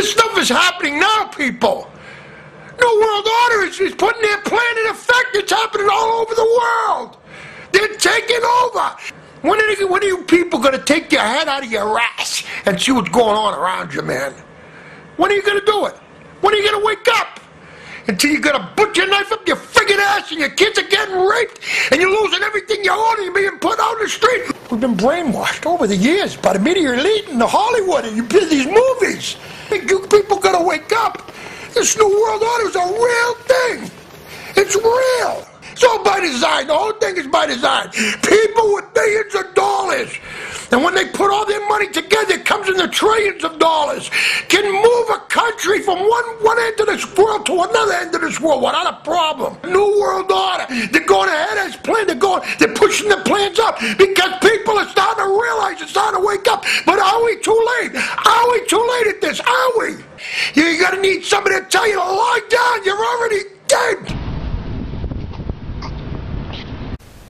This stuff is happening now, people. New World Order is putting their plan in effect. It's happening all over the world. They're taking over. When are you people going to take your head out of your ass and see what's going on around you, man? When are you going to do it? When are you going to wake up? Until you're going to put your knife up your friggin' ass and your kids are getting raped and you're losing everything you own and you're being put out on the street. We've been brainwashed over the years by the media elite and the Hollywood and these movies. You people got to wake up. This New World Order is a real thing. It's real. It's all by design. The whole thing is by design. People with millions of dollars, and when they put all their money together, it comes in the trillions of dollars, can move a country from one end of this world to another end of this world without a problem. New World Order. They're going ahead as planned. They're pushing the plans up because people are starting to realize, it's starting to wake up. But are we too late? Are we too late at this? Are we? You're going to need somebody to tell you to lie down. You're already dead.